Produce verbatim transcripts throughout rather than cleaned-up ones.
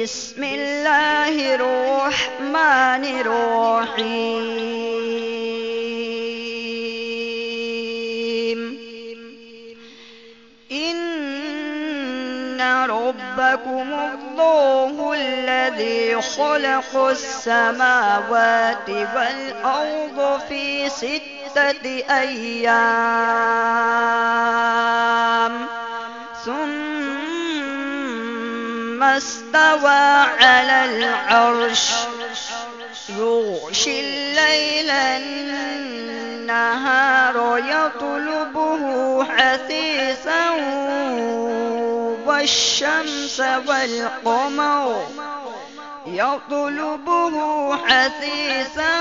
بسم الله الرحمن الرحيم إن ربكم الله الذي خلق السماوات والأرض في ستة أيام ثم استوى على العرش يغشي الليل النهار يطلبه حثيثا والشمس والقمر يطلبه حثيثا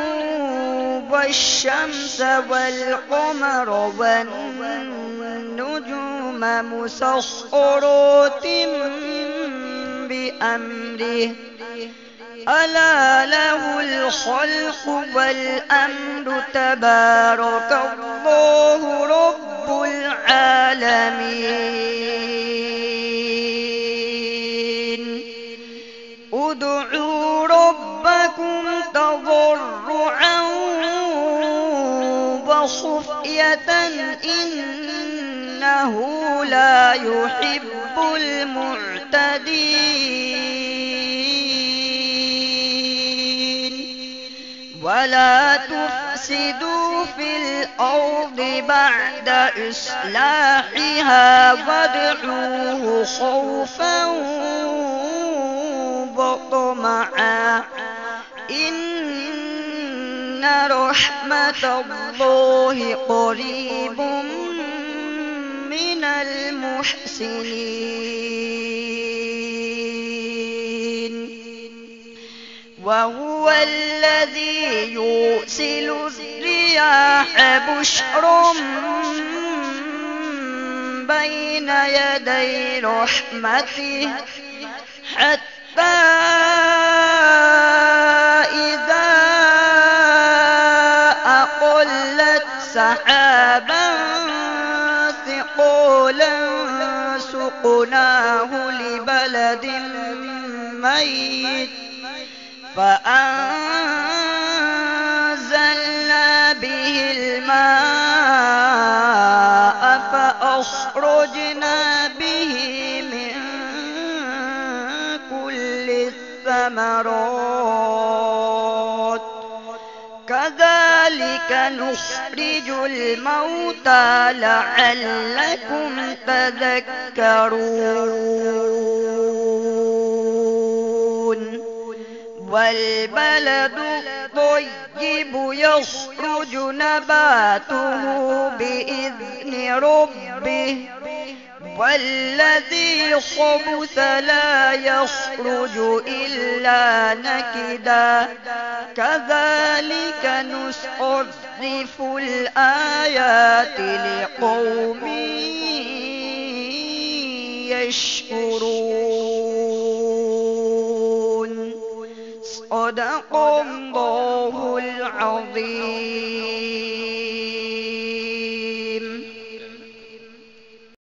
والشمس والقمر والنجوم مسخرات بأمره ألا له الخلق والأمر تبارك الله رب العالمين ادعوا ربكم تضرعا وخفية إنه لا يحب المعتدين ولا تفسدوا في الأرض بعد إصلاحها وادعوه خوفا وطمعا إن رحمة الله قريب من المحسنين وهو الذي يرسل الرياح بشرا بين يدي رحمته حتى إذا أقلت سحابا ثقالا سقناه لبلد ميت فأنزلنا به الماء فأخرجنا به من كل الثمرات كذلك نخرج الموتى لعلكم تذكرون والبلد الطيب يخرج نباته بإذن ربه والذي خبث لا يخرج إلا نكدا كذلك نصرف الآيات لقوم يشكرون صدق الله العظيم.